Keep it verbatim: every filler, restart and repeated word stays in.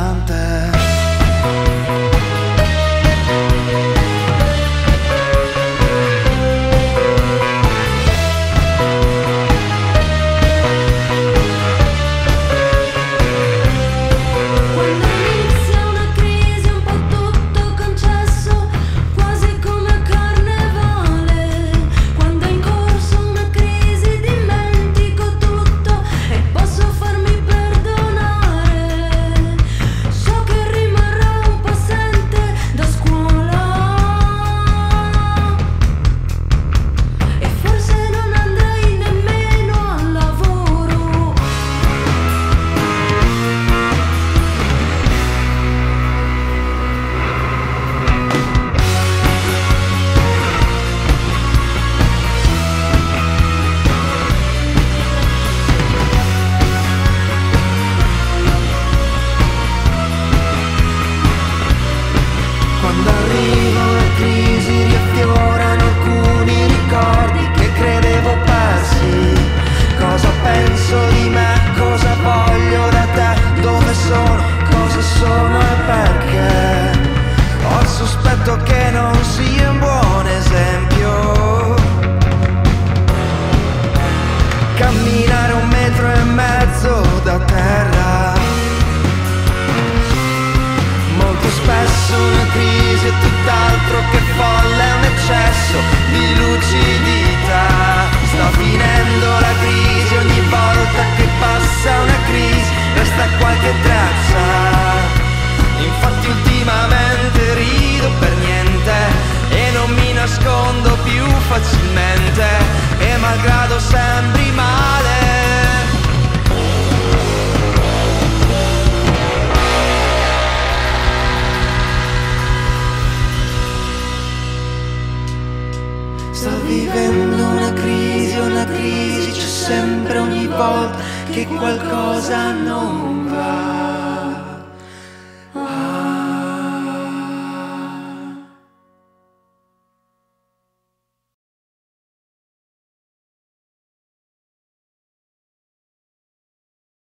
pesante. Quando arrivano le crisi riaffiorano alcuni ricordi che credevo persi. Cosa penso di me, cosa voglio da te, dove sono, cosa sono e perché. Ho il sospetto che non sia un buon esempio camminare un metro e mezzo da terra. Molto spesso una crisi è tutt'altro che folle, è un eccesso di lucidità. Sta finendo la crisi, ogni volta che passa una crisi resta qualche traccia. Infatti ultimamente rido per niente e non mi nascondo più facilmente, e malgrado sembri male sto vivendo una crisi, una crisi c'è sempre ogni volta che qualcosa non